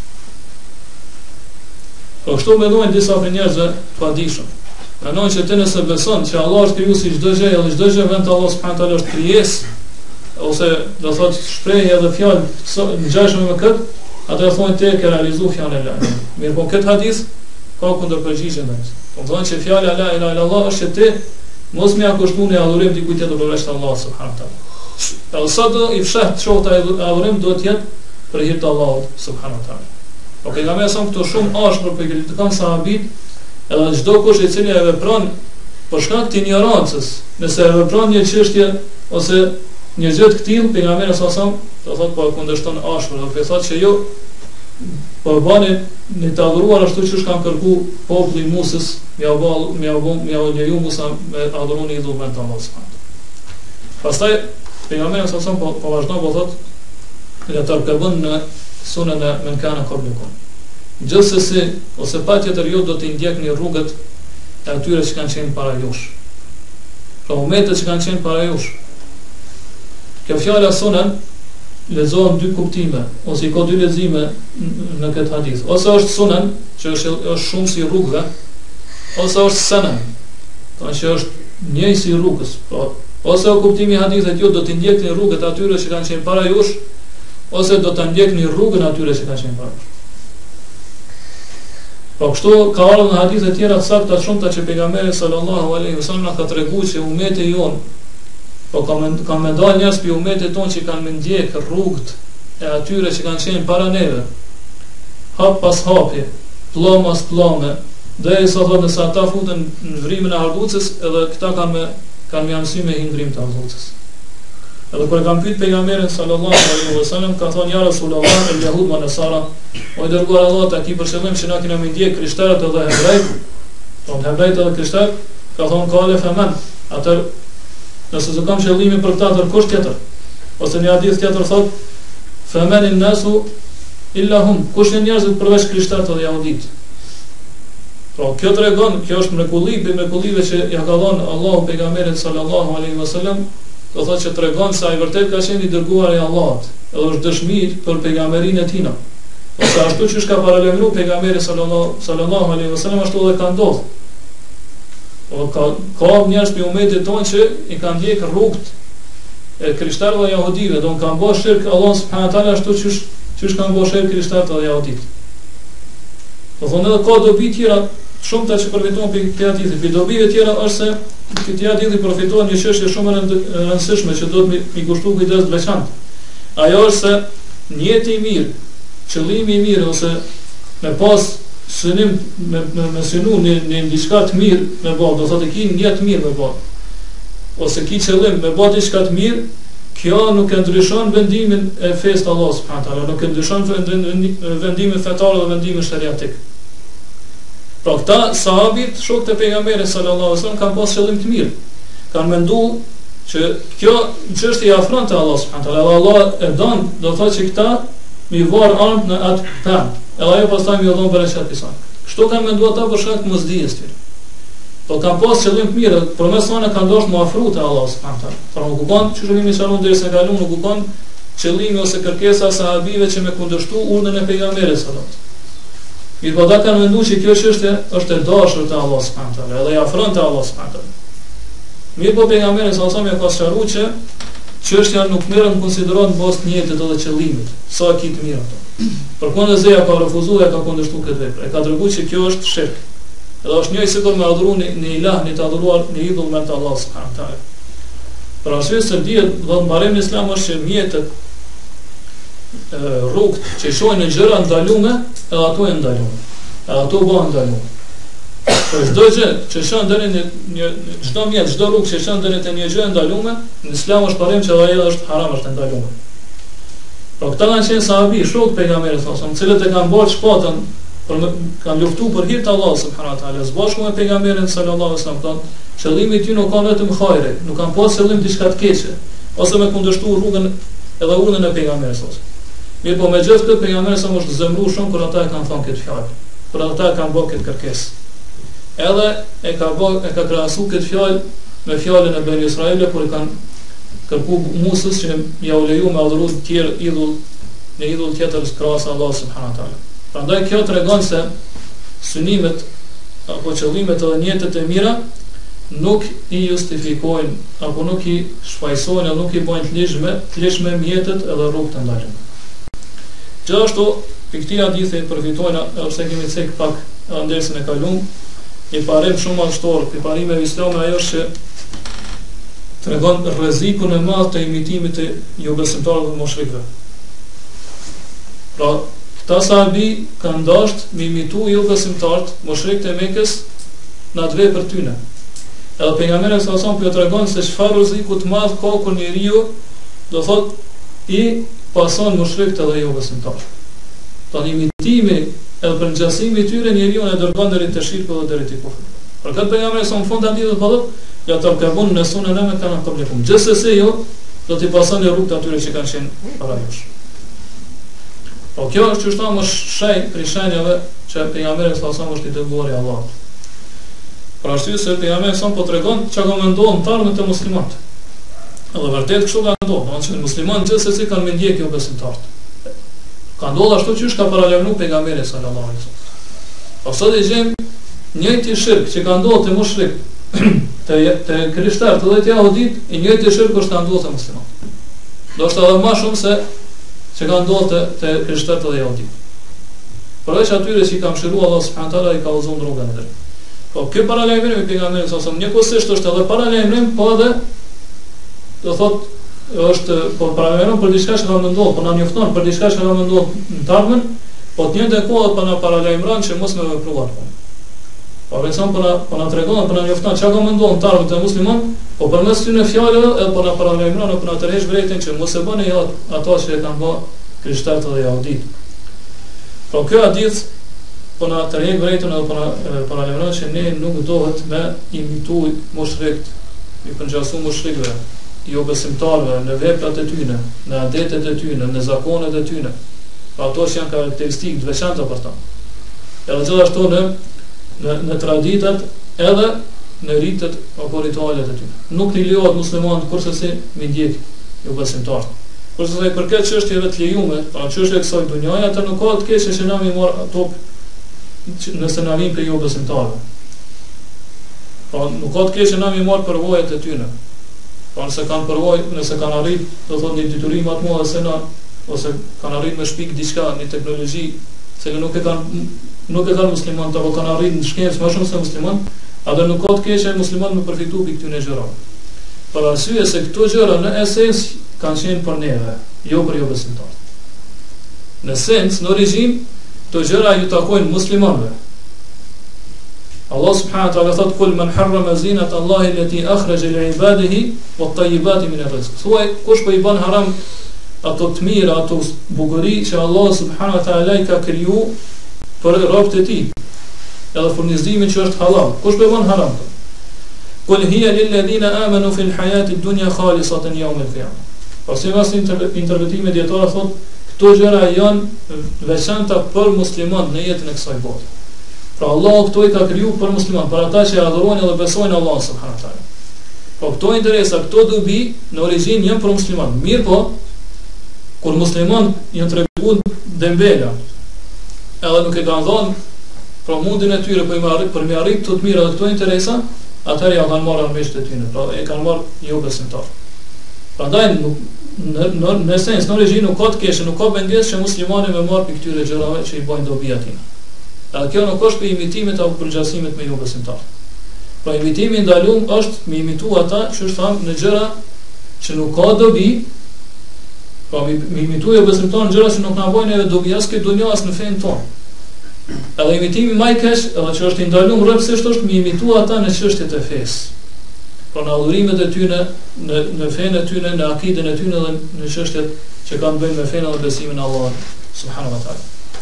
Po kështu mendojnë disa prej njerëzve të padijshëm. Mendojnë që ti nëse beson që Allah është krijuesi çdo gjë, edhe çdo gjë vend Allah subhanahu taala është krijesë, ose do thotë shprehje edhe fjalë ngjashme me këtë, atëherë thonë ti e ke realizuar fjalën la ilaha illallah. Mirë, po këtë hadith ka kundërpërgjigje ndaj. Po thonë që fjala la ilaha illallah është që ti mos më akushtuar në adhurim dikujt tjetër përveç Allahut subhanahu taala. Edhe sa do i fshat çoft adhurim do të jetë për hir të Allahut subhanahu taala. Po pejgamberi sa këto shumë ashpër për kritikon sahabit, edhe çdo kush i cili e vepron për shkak të ignorancës, nëse e vepron një çështje ose një gjë të tillë, pejgamberi sa do thotë po kundërshton ashpër, do të thotë që jo po bani në të adhuruar ashtu që kanë kërku populli i Musës, mja leju Musa me adhuroni idhullin të Allahut subhanahu taala. Pastaj pejgamberi sa po vazhdon po thotë la tarkabun në sunën e men kana qablukum. Gjithsesi ose patjetër ju do të ndjekni rrugët e atyre që kanë qenë para jush. Pra umetet që kanë qenë para jush. Kjo fjala sunan lexohen dy kuptime, ose ka dy lexime në këtë hadith. Ose është sunan, që është shumë si rrugëve, ose është sanan, që është një si rrugës. Ose o kuptimi i hadithit ju do të ndjekni rrugët atyre që kanë qenë para jush, ose do të ndjekni rrugën atyre që kanë qenë para jush. Po kështu ka ardhur në hadithe tjera të sakta shumëta që pejgamberi sallallahu alaihi wasallam ka treguar se ummeti jon, po kanë mendon njerëz për ummetin ton që kanë më ndjek rrugët e atyre që kanë qenë para neve, hap pas hapi, pllom pas pllome, derisa thonë se ata futen në vrimin e harducës, edhe këta kanë mësuar me hindrim të harducës. Edhe kur e kanë pyet pejgamberin sallallahu alaihi wasallam, ka thonë ja Rasulullah, el yahud wa nasara, o i dërguar Allah, ta ki për qëllim që na kemi ndjek krishterët edhe hebrejt, po hebrejt edhe krishterët, ka thonë qale faman, atë nëse do kam qëllimin për këtë atë kush tjetër, ose një hadith tjetër thotë famanin nasu illa hum, kush janë njerëzit përveç krishterët edhe jehudit. Pra kjo tregon, kjo është mrekulli për mrekullive që ja ka dhënë Allahu pejgamberit sallallahu alaihi wasallam, do thotë që tregon se ai vërtet ka qenë i dërguar i Allahut, edhe është dëshmi për pejgamberinë e tij. Ose ashtu që ka paralajmëruar pejgamberi sallallahu alaihi wasallam, ashtu edhe ka ndodhur. O ka njerëz në ummetin tonë që i kanë ndjek rrugët e krishterëve dhe jehudive, do kanë bërë shirk Allah subhanahu wa taala ashtu që kanë bërë shirk krishterët dhe jehudit. Do thonë edhe ka dobi tjera shumëta që përfitojnë për këtë hadith. Për dobive tjera është se këtë hadith përfitojnë një çështje shumë e rëndësishme që do të mi kushtu kujdes të veçantë. Ajo është se njeti i mirë, qëllimi i mirë, ose me pas synim me synu në diçka të mirë me bë, do thotë ki një të mirë me bë, ose ki qëllim me bë diçka të mirë, kjo nuk e ndryshon vendimin e fesë të Allahut subhanahu wa taala, nuk e ndryshon vendimin fetar dhe vendimin shariatik. Pra këta sahabit, shokët e pejgamberit sallallahu alaihi wasallam, kanë pas qëllim të mirë. Kanë menduar që kjo çështje i afron te Allahu subhanahu wa taala, Allah e don, do thotë që këta mi var armë në atë pemë, edhe ajo pastaj mi dhon bereqet i saj. Kështu kanë menduar ata për shkak të mosdijes tyre. Po kanë pas qëllim të mirë, përmes sona kanë dashur të afrohen te Allahu subhanahu wa taala. Pra nuk u bën çu shëllimi i sallallahu derisa kalon, nuk u bën qëllimi ose kërkesa e sahabive që me kundërshtu urdhën e pejgamberit sallallahu alaihi wasallam. Mirë, po ata kanë menduar që kjo çështje është e dashur te Allahu subhanahu wa taala, edhe i afron te Allahu subhanahu wa taala. Mirë, po pejgamberi sallallahu alaihi wasallam ka sqaruar që çështja nuk merret në konsiderat në bazë të niyetit edhe qëllimit, sa ki të mirë ato. Përkundazi ka refuzuar, ka kundërshtuar këtë vepër. E ka treguar që kjo është shirk. Edhe është njëjë sikur me adhuru në ilah, në të adhuruar në idhull me të Allah subhanahu wa taala. Për arsye se dihet dhe mbarim në Islam është që mjetet rrugët që shohin në gjëra ndalume, edhe ato janë ndalume. Edhe ato bëhen ndalume. Por çdo gjë që shon deri në çdo mjet, çdo rrugë që shon deri te një gjë ndalume, në Islam është parim që ajo është haram, është ndalume. Por këta kanë qenë sahabi, shokët pejgamberit sallallahu alaihi wasallam, cilët e kanë bërë shpatën, kanë luftuar për hir të Allahut subhanahu wa taala, bashkë me pejgamberin sallallahu alaihi wasallam. Qëllimi i tyre nuk ka vetëm hajre, nuk kanë pas qëllim diçka të keqe, ose me kundërshtuar rrugën edhe urdhën e pejgamberit sallallahu alaihi wasallam. Mirë, po megjithëse këtë pejgamberi sa është zemruar shumë kur ata e kanë thënë këtë fjalë, kur ata e kanë bërë këtë kërkesë. Edhe e ka krahasuar këtë fjalë me fjalën e Ben Israilit kur i kanë kërkuar Musës që ja u leju me adhuru të tjerë idhull në idhull tjetër krahas Allah subhanahu wa taala. Prandaj kjo tregon se synimet apo qëllimet edhe niyetet e mira nuk i justifikojnë apo nuk i shfaqsojnë, nuk i bëjnë të lishme mjetet edhe rrugët e ndaluara. Gjithashtu, për këtë hadithi përfitojnë, ose kemi cek pak ndërsin e kalum, një parim shumë madhështor, për parimeve islame ajo që tregon rrezikun e madh të imitimit të jobesimtarëve dhe mushrikëve. Pra, këta sahabi kanë dashur me imitu jobesimtarët, mushrikët e Mekës në atë vepër tyne. Edhe pejgamberi sallallahu alajhi wasallam po tregon se çfarë rreziku të madh ka kur njeriu, do thotë, i pason mushrikët edhe jobesimtarët. Tani imitimi edhe përngjasimi i tyre njeriu e dërgon deri te shirku dhe deri te kufri. Për këtë pejgamberi sa në fund të hadithit po thotë, ja tarkabun në sunën e me kanë qablekum. Gjithsesi jo do t'i pasoni rrugët atyre që kanë qenë para jush. Po kjo është çështja më shej për shenjave që pejgamberi sallallahu alajhi wasallam është i dërguar i Allahut. Për arsye se pejgamberi sa po tregon çka komendohen tarmët e muslimanëve. Edhe vërtet kështu ka ndodhur, domethënë që muslimanë gjithsesi kanë me ndjekje jo besimtarët. Ka ndodhur ashtu që ka paralajmëruar pejgamberi sallallahu alaihi wasallam. Po sot e gjejmë njëjti shirk që ka ndodhur te mushrik, te krishterët dhe te jehudit, i njëjti shirk është ka ndodhur te muslimanët. Do të thotë më shumë se që ka ndodhur te krishterët dhe jehudit. Përveç atyre që i ka mëshiruar Allah subhanahu wa taala i ka udhëzuar rrugën e drejtë. Po ky paralajmërim i pejgamberit sallallahu alaihi wasallam njëkohësisht është edhe paralajmërim, po edhe do thotë është po paralajmëron për diçka që ka ndodhur, po na njofton për diçka që ka ndodhur në të ardhmen, po të njëjtën kohë po na paralajmëron që mos më vepruar. Po beson po na tregon, po na njofton çka ka ndodhur në të ardhmen te musliman, po përmes këtyre fjalëve edhe po na paralajmëron, po na tërheq vërtetën që mos e bëni ato që e kanë bërë krishterët dhe jehudit. Po kjo hadith po na tërheq vërtetën edhe po na paralajmëron që ne nuk duhet me imituj mushrikët, i përngjasu mushrikëve, jo besimtarëve në veprat e tyre, në adetet e tyre, në zakonet e tyre. Pa ato që janë karakteristikë të veçanta për ta. Edhe gjithashtu në traditat edhe në ritet apo ritualet e tyre. Nuk i lejohet muslimanët kurse me ndjek jo besimtarë. Kurse sa i përket çështjeve të lejuara, pra çështja e kësaj dunjaje, atë nuk ka të keqe që na mi marr ato nëse na vin për jo besimtarëve. Po nuk ka të keqe na mi marr përvojat e tyre. Po nëse kanë përvojë, nëse kanë arrit, do thotë një detyrim më të madh se na, ose kanë arrit me shpik diçka, një teknologji, se nuk e kanë muslimanët, apo kanë arrit në shkencë më shumë se muslimanët, atë nuk ka të keqe muslimanët me përfitu për këtyre gjërave. Për arsye se këto gjëra në esencë kanë qenë për neve, jo për jo besimtarët. Në esencë, në origjinë, këto gjëra ju takojnë muslimanëve. Allah subhanahu wa taala thot kul man harrama zinat Allahi allati akhraja li ibadihi wat tayyibati min ar-rizq. Thuaj kush po I bën haram ato të mira, ato bukuri që Allah subhanahu wa taala I ka kriju për robët e tij. Edhe furnizimin që është halal. Kush po I bën haram? Kul hiya lil ladina amanu fil hayati ad-dunya khalisatan yawm al-qiyamah. Pasi pas interpretimi dietar thot këto gjëra janë veçanta për muslimanët në jetën e kësaj bote. Pra Allah këto I ka kriju për musliman, për ata që adhurojnë dhe besojnë Allah subhanahu wa taala. Po këto interesa, këto dobi në origjinë janë për musliman. Mirë po, kur musliman janë treguar dembela, edhe nuk e kanë dhënë pra mundin e tyre për me arrit të mira dhe këto interesa, atëherë ja kanë marrë armiqtë e tyre, pra e kanë marrë jo besimtar. Prandaj në esencë, në origjinë nuk ka të keqe, nuk ka bindjes që muslimani me marr për këtyre gjërave që I bojnë dobi atij. Edhe kjo nuk është për imitimit apo përngjasimit me jo besimtar. Pra imitimi ndalum është me imitu ata që është thamë në gjëra që nuk ka dobi, pra me imitu jo besimtar në gjëra që nuk na bojnë edhe dobi as këtë dunja as në fenë tonë. Edhe imitimi më I keq, edhe që është I ndalum rrepsisht është me imitu ata në çështjet e fesë. Pra në adhurimet e tyre, në fenë e tyre, në akiden e tyre dhe në çështjet që kanë bëjnë me fenë dhe besimin e Allahut subhanahu wa taala.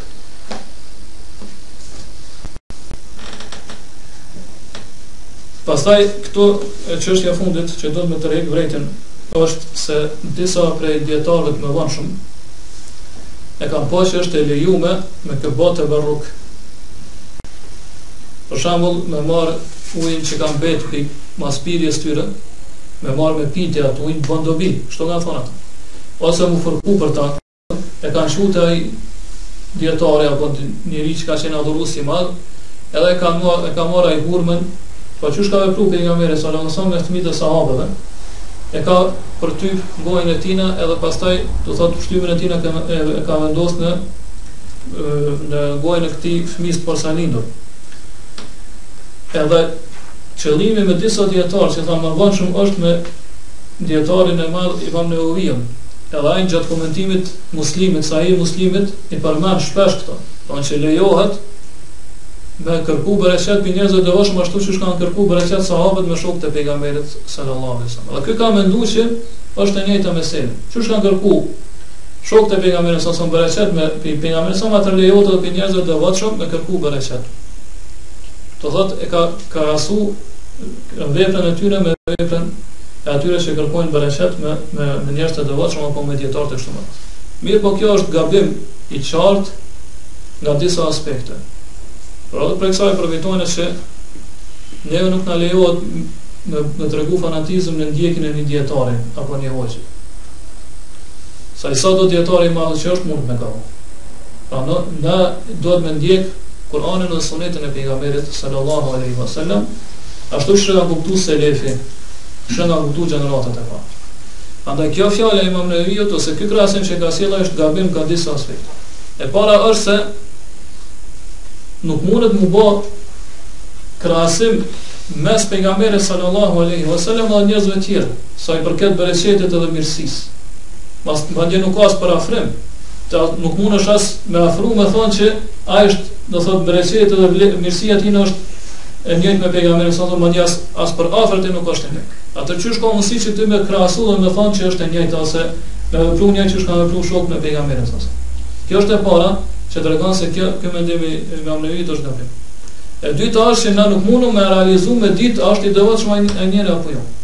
Pastaj këto çështja e fundit që do të më tërheq vërejtën është se disa prej dietarëve të mëdhenshëm e kanë pasur që është e lejuar me këbote barruk. Për shembull, me marr ujin që kanë mbetur mas pirjes tyre, me marr me pitje atë ujin bën dobi, kështu kanë thonë ata. Ose mu fërku për ta, e kanë shute ai dietari apo njëri që ka qenë adhurues I madh, edhe e ka marrë ai hurmën. Po çu ka vepruar pejgamberi sallallahu alajhi wasallam me fëmijët e sahabëve, e ka përtyp gojën e tina edhe pastaj do thotë shtypën e tina e ka vendosur në gojën e këtij fëmijës të posalindur. Edhe qëllimi me disa dietarë që thamë më vonë shumë është me dietarin e madh Imam Nevaviun. Edhe ai gjatë komentimit muslimit, Sahih Muslimit I përmend shpesh këto, thonë që lejohet me kërku bereqet për njerëzve devotshëm ashtu siç kanë kërku bereqet sahabët me shokët e pejgamberit sallallahu alaihi wasallam. Dhe ky ka menduar që është e njëjta meselë. Siç kanë kërku shokët e pejgamberit sallallahu alaihi wasallam bereqet me pejgamberin sa atë lejohet edhe për njerëzve devotshëm me kërku bereqet. Do thotë e ka krahasu veprën e tyre me veprën e atyre që kërkojnë bereqet me njerëz të devotshëm apo me dietar të kështu me radhë. Mirë, po kjo është gabim I qartë nga disa aspekte. Por edhe për kësaj përfitojnë që neve nuk na lejohet me tregu fanatizëm në ndjekjen e një dietari apo një hoxhi. Sa i sa do dietari i madh që është mund me gabu. Pra na duhet me ndjek Kur'anin dhe Sunetin e pejgamberit sallallahu alaihi wasallam, ashtu që ka kuptuar selefi, që ka kuptuar gjeneratat e parë. Andaj kjo fjala e Imam Neveviut ose ky krahasim që ka sjellë është gabim ka disa aspekte. E para është se nuk mundet mu bë krahasim mes pejgamberit sallallahu alaihi wasallam dhe njerëzve të tjerë, sa i përket bereqetit edhe mirësisë. Madje nuk ka as parafrim. Nuk mundesh as me afru me thonë që ai është, do thotë bereqeti dhe mirësia e tij është e njëjtë me pejgamberin sallallahu alaihi wasallam, as për afërt nuk është e njëjtë. Atë çysh ka mundësi që ti me krahasu dhe me thonë që është e njëjtë ose me vepru një që ka vepruar shok me pejgamberin sallallahu alaihi wasallam. Kjo është e para që tregon se kjo mendim i Imam Neveviut është gabim. E dyta është që na nuk mundum me realizu me ditë a është i devotshëm ai njeri apo jo.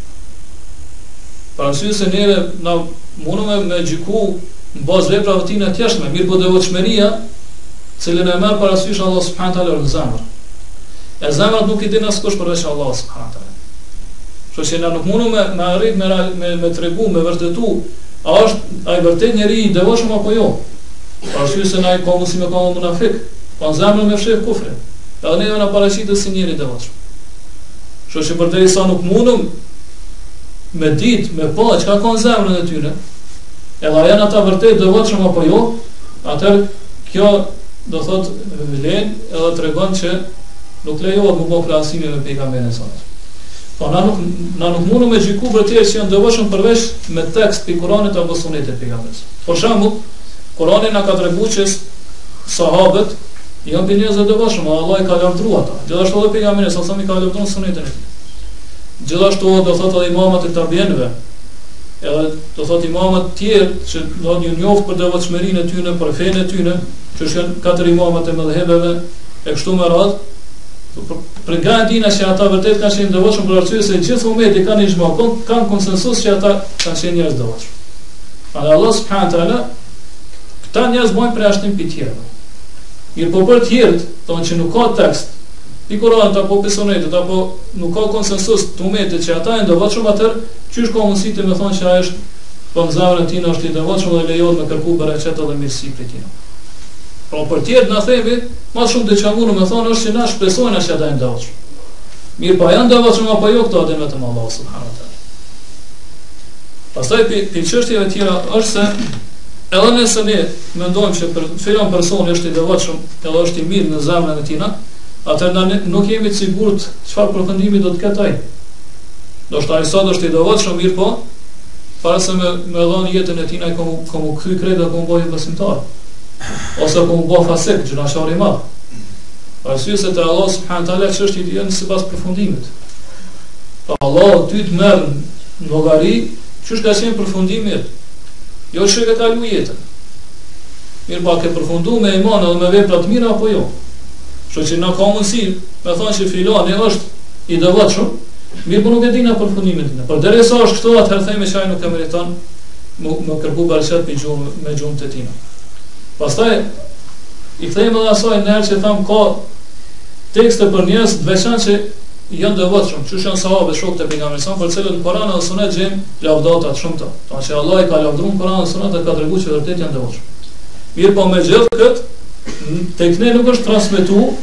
Për arsye se ne na mundum me gjyku në bazë veprave të tina të jashtme, mirë po devotshmëria, cilën e merr parasysh Allah subhanahu wa taala në zemër. E zemrat nuk i din askush përveç Allah subhanahu wa taala. Kështu që na nuk mundum me arrit me tregu, me vërtetu, a është ai vërtet njeri i devotshëm apo jo. Për arsye se na i ka mundësi me ka munafik, pa në zemrën me fsheh kufrin. Edhe ne na paraqitet si njeri i devotshëm. Kështu që përderisa nuk mundum me ditë, me pa çka ka në zemrën e tyre, edhe janë ata vërtet devotshëm apo jo, atëherë kjo do thotë vlen edhe tregon që nuk lejohet më bë krahasime me pejgamberin sallallahu alaihi wasallam. Po na nuk mundu me gjyku vërtet që janë devotshëm përveç me tekst pi Kuranit apo Sunetit të pejgamberit. Për shembull, Kurani na ka treguar që sahabët janë njerëz të devotshëm, Allah i ka lavdruar ata. Gjithashtu edhe pejgamberi sallallahu alaihi wasallam i ka lavdruar Sunetin e tij. Gjithashtu do thotë edhe imamat e tabiinëve, edhe do thotë imamat të tjerë që do një njoft për devotshmërinë e tyre, për fenë e tyre, që janë katër imamat e mëdhëbeve e kështu me radhë. Për garantina që ata vërtet kanë qenë devotshëm për arsye se gjithë ummeti kanë ixhma, kanë konsensus që ata kanë qenë njerëz devotshëm. Allah subhanahu wa taala këta njerëz bojnë përjashtim pi tjerëve. Mirë po për tjerët, thonë që nuk ka tekst pi Kuranit apo pi Sunetit apo nuk ka konsensus të ummetit që ata janë devotshëm, atëherë çysh ka mundësi të më thonë që ai është po në zemrën e tij është i devotshëm dhe lejohet me kërku bereqet edhe mirësi prej tij. Pra për tjerë na themi, më shumë të çamunë më thonë është që na shpresojnë se ata janë devotshëm. Mirë, pa janë devotshëm apo jo, këto din vetëm Allah subhanahu wa taala. Pastaj për çështjeve të tjera është se edhe nëse ne mendojmë që për filan person është i devotshëm, edhe është i mirë në zemrën e tij, atëherë ne nuk jemi të sigurt çfarë përfundimi do të ketë ai. Do të ai sot është i devotshëm, mirë po, para se me dhënë jetën e tij ai komu kthy krejt dhe komu bëj besimtar. Ose komu bë fasik, gjunashar i madh. Arsye se te Allah subhanahu taala çështjet janë sipas përfundimit. Pa Allah ty të merr në llogari çush ka qenë përfundimi, jo çka ka kalu jetën. Mirë pa ke përfunduar me iman edhe me vepra të mira apo jo. Kështu që na ka mundësi me thonë që filani është i devotshëm, mirë po nuk e dinë përfundimin e tij. Por derisa është këtu, atëherë themi se ai nuk e meriton më kërku barqet me gjumë të tina. Pastaj i themi edhe asaj ndër që tham ka tekste për njerëz të veçantë që janë devotshëm, që janë sahabë shokët e pejgamberit sa për cilët në Kur'an dhe Sunet gjejmë lavdata të shumta. Pra që Allah i ka lavdruar Kur'anin dhe Sunet dhe ka treguar që vërtet janë devotshëm. Mirë po me gjithë këtë, tek ne nuk është transmetuar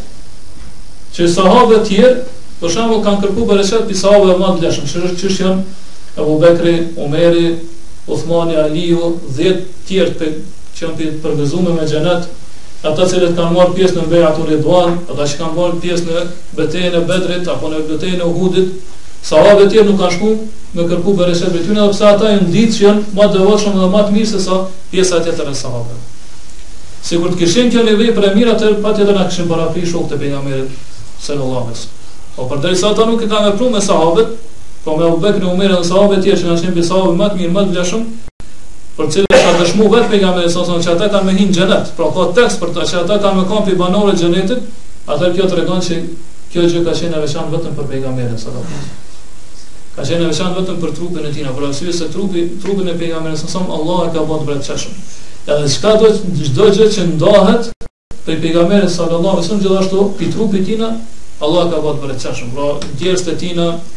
që sahabët e tjerë, për shembull, kanë kërkuar bereqet pi sahabëve më të lëshëm, që janë Abu Bekri, Omeri, Uthmani, Aliu, 10 tjerë që janë përgëzuar me xhenet, ata që kanë marrë pjesë në Beiatul Ridwan, ata që kanë marrë pjesë në betejën e Bedrit apo në betejën e Uhudit, sahabët e tjerë nuk kanë shkuar me kërku bereqet për tyre, sepse ata janë ditë që janë më të devotshëm dhe më të mirë se sa pjesa tjetër e sahabëve. Sigur të kishin kjo një vepër e mirë, atëherë patjetër na kishin paraprit shokët e pejgamberit sallallahu alaihi wasallam. Po përderisa ata nuk e kanë vepruar me sahabët, po me Abu Bekrin, Omerin dhe sahabët e tjerë që kanë qenë sahabë më të mirë, më të vlefshëm, për cilët ka dëshmuar vetë pejgamberi sallallahu alaihi wasallam që ata kanë me hinë xhenet, pra ka tekst për ta që ata kanë me kampi banorë të xhenetit, atëherë kjo tregon se kjo gjë ka qenë e veçantë vetëm për pejgamberin sallallahu alaihi wasallam. Ka qenë e veçantë vetëm për trupin e tij, por arsye se trupin e pejgamberit sallallahu alaihi wasallam Allah e ka bërë të brendshëm. Edhe çdo gjë që ndahet prej pejgamberit sallallahu alaihi wasallam, gjithashtu pi trupit tina Allah ka bërë të brendshëm. Pra djersët e tina,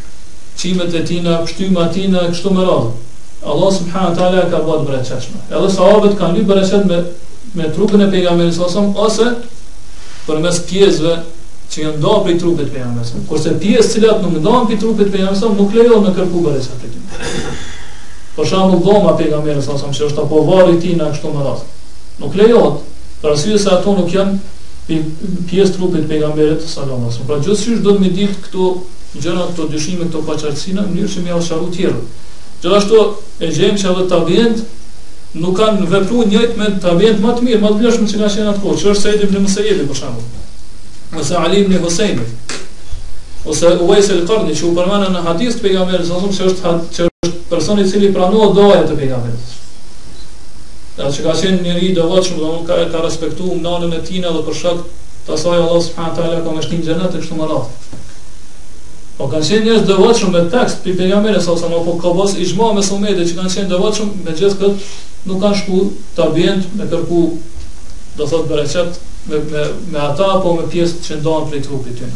qimet e tina, pshtyma tina, kështu me radhë. Allah subhanahu wa taala ka bërë bereqetshme. Edhe sahabët kanë lyp bereqet me trupin e pejgamberit sallallahu alajhi wasallam ose përmes pjesëve që janë ndarë prej trupit të pejgamberit. Kurse pjesë cilat nuk ndahen prej trupit të pejgamberit nuk lejohet me kërku bereqet prej tyre. Për shembull dhoma pejgamberit sallallahu alajhi wasallam që është apo varri i tina kështu me radhë. Nuk lejohet, për arsye se ato nuk janë pjesë trupit të pejgamberit sallallahu alajhi wasallam. Pra gjithsesi do të më ditë këto gjëra, këto dyshime, këto paqartësina në mënyrë që më ausharu tjerë. Gjithashtu e gjejmë që edhe tabiint nuk kanë vepruar njëjtë me tabiint më të mirë, më të vlefshëm që kanë qenë atkoh, që është Said ibn Musayyib për shembull, ose Ali ibn Husayn, ose Uwais al-Qarni që u përmend në hadith të pejgamberit sallallahu alajhi wasallam që është personi i cili pranohet doja të pejgamberit. Dhe që ka qenë njëri i devotshëm, domthonë ka respektuar nanën e tij edhe për shkak të asaj Allah subhanahu wa taala ka mështin xhenet e kështu me radhë. Po kanë qenë njerëz devotshëm me tekst për pejgamberin sallallahu alajhi wasallam, apo ka pas ixhma me ummete që kanë qenë devotshëm, megjithatë nuk kanë shku tabiint me kërku, do thotë bereqet me ata apo me pjesë që ndahen prej trupit tyre.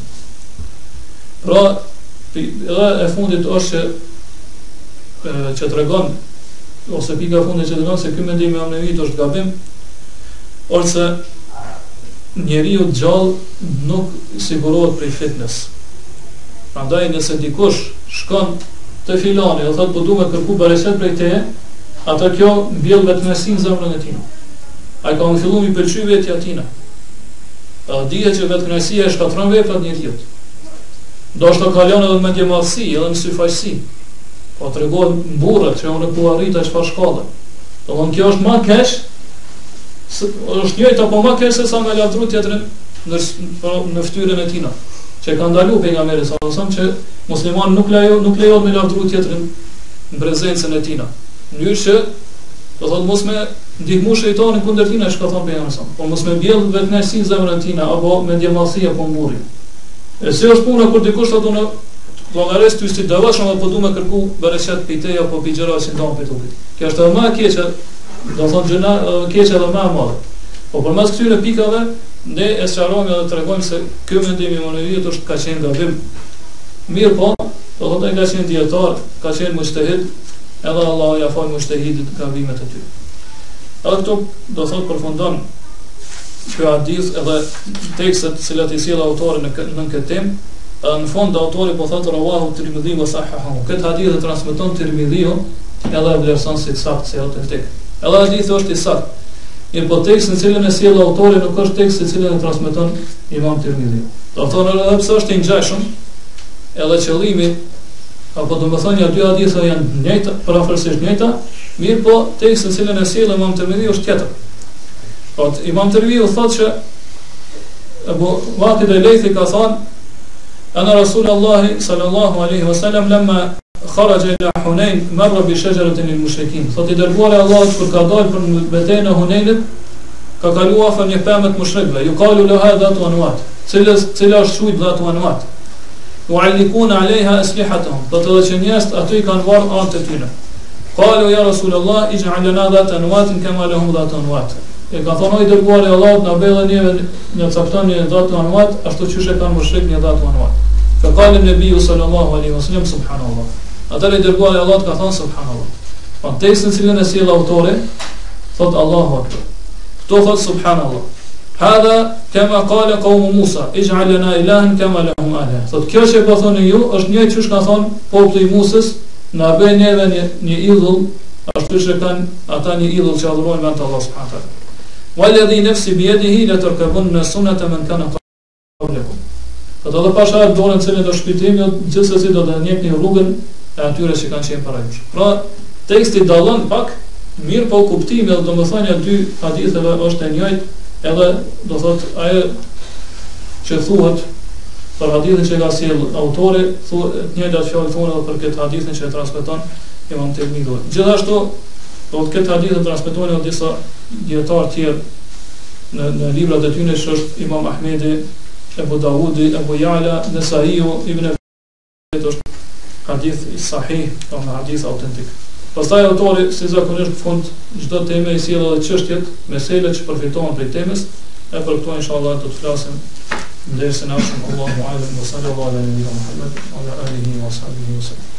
Pra, edhe e fundit është që tregon ose pika e fundit që tregon se ky mendim i Amnevit është gabim, ose njeriu gjallë nuk sigurohet prej fitnes. Prandaj nëse dikush shkon te filani dhe thotë po duam të kërkoj bereqet prej teje, atë kjo mbjell vetmësi në zemrën e tij. Ai ka filluar mi pëlqy vetja tina. Dihet që vetëkënaqësia e shkatron veprat e njeriu. Ndoshta ka lënë edhe mendje madhësi, edhe në syfaqësi. Po tregon burrat që unë po arrita çfarë shkolle. Domthonë kjo është më keq, është njëjtë apo më keq se sa me lavdru tjetrin në fytyrën e tina. Që ka ndaluar pejgamberi sallallahu alajhi wasallam që musliman nuk lejohet me lavdru tjetrin në prezencën e tina. Në mënyrë që do thotë mos me ndihmu shejtanin kundër tina, çka thon pejgamberi sallallahu alajhi wasallam, po mos me mbjell vetënaqësi në zemrën tina apo me ndjemallësi apo mburrje. E si është puna kur dikush thotë unë llogares ty si devotshëm apo duam të kërku bereqet prej teje apo prej gjërave që ndan prej tupit. Kjo është më e keqe, do thotë gjëna keqe edhe më e madhe. Po përmes këtyre pikave ne e sqarojmë dhe tregojmë se ky mendim i Monevit është ka qenë gabim. Mirë po, do thotë ka qenë dietar, ka qenë mujtahid, edhe Allah ja fal mujtahidit gabimet e tyre. Edhe këtu do thotë përfundon ky hadith edhe tekstet të cilat i sjell autori në këtë temë. Në fund autori po thotë rawahu Tirmidhi wa sahahahu. Këtë hadith e transmeton Tirmidhiu edhe e vlerëson si sakt, si autentik. Edhe hadithi është i saktë. Në po tekstin në cilën e sjell autori nuk është teksti i cilën e transmeton Imam Tirmidhi. Do thonë edhe pse është i ngjashëm, edhe qëllimi apo domethënia ja dy haditha janë njëjta, parafërsisht njëjta, mirë po teksti i cilën e sjell Imam Tirmidhi është tjetër. Po Imam Tirmidhi thotë që Abu Waqid al-Laythi ka thënë ana Rasulullah sallallahu alaihi wasallam lamma kharaja ila Hunain marra bi shajaratin al-mushrikin. Thotë i dërguari Allahut kur ka dalë për betejën e Hunenit, ka kaluar afër një pemë të mushrikëve. Yuqalu laha dhatu anwat. Cila është quajtur dhatu anwat. Yu'alliquna 'alayha aslihatuhum. Do të thotë që njerëzit aty kanë varr anë të tyre. Qalu ya Rasulullah ij'al lana dhatu anwat kama lahum dhatu anwat. E ka thonë i dërguari Allahut na bëllë një cakton një dhatu anwat, ashtu siç e kanë mushrik një dhatu anwat. Fa qala an-nabi sallallahu alaihi wasallam subhanallah. Atëre i dërguari Allahut ka thënë subhanallah. Po tekstin cilën e sjell autori thot Allahu akbar. Kto thot subhanallah. Hadha kama qala qawm Musa, ij'al lana ilahan kama lahum alah. Thot kjo që po thoni ju është njëjtë çush ka thon populli i Musës, na bën neve një idhull, ashtu që kanë ata një idhull që adhurojnë vend Allah subhanahu wa taala. Walladhi nafsi bi yadihi la tarkabunna sunnata man kana qablakum. Ato do pasha dorën se do shpëtimi, gjithsesi do të njëjtni rrugën e atyre që kanë qenë para jush. Pra, teksti dallon pak, mirë po kuptimi edhe domethënia e dy haditheve është e njëjtë, edhe do thotë ajo që thuhet për hadithin që ka sjell autori, thuhet të njëjtat fjalë thonë edhe për këtë hadithin që e transmeton Imam Tirmidhi. Gjithashtu, do të këtë hadith e transmetojnë edhe disa dietarë tjerë në librat e tyre, që është Imam Ahmedi, Abu Dawudi, Abu Ya'la, Nesaiu, Ibn Abi është hadith i sahih, një hadith autentik. Pastaj autori si zakonisht në fund çdo teme i sjell edhe çështjet, meselet që përfitohen prej temës, e për këto inshallah do të flasim Dersën e ardhshëm Allahu a'lam wa sallallahu ala nabiyyina Muhammad wa ala alihi wa sahbihi wa sallam.